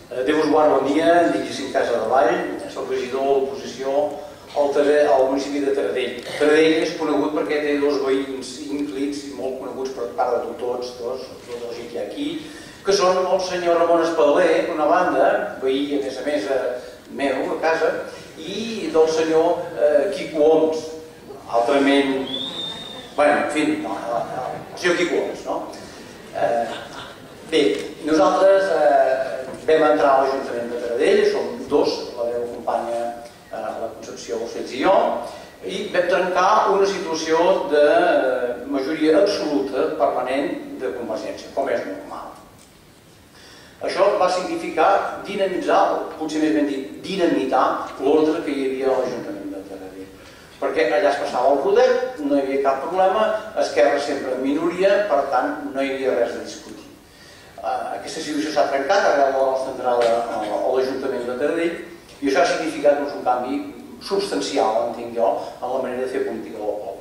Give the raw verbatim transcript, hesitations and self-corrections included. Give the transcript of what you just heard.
Déu-vos guard, bon dia, em dic Jacint Casa de Vall, soc regidor de l'oposició al municipi de Taradell. Taradell és conegut perquè té dos veïns ínclits i molt coneguts per part de tots, tots, tota la gent que hi ha aquí, que són el senyor Ramon Espadaler, d'una banda, veí a més a més meu a casa, i del senyor Quico Oms, altrament, bueno, en fi, el senyor Quico Oms, no? Bé, nosaltres vam entrar a l'Ajuntament de Taradell, som dos, la meva companya, la Concepció Balcells i jo, i vam trencar una situació de majoria absoluta permanent de Convergència, com és normal. Això va significar dinamitzar, potser més ben dit, dinamitar l'ordre que hi havia a l'Ajuntament de Taradell. Perquè allà es passava el rodet, no hi havia cap problema, Esquerra sempre en minoria, per tant no hi havia res a discutir. Aquesta situació s'ha trencat arrel de la nostra entrada a l'Ajuntament de Taradell i això ha significat un canvi substancial, entenc jo, en la manera de fer política del poble.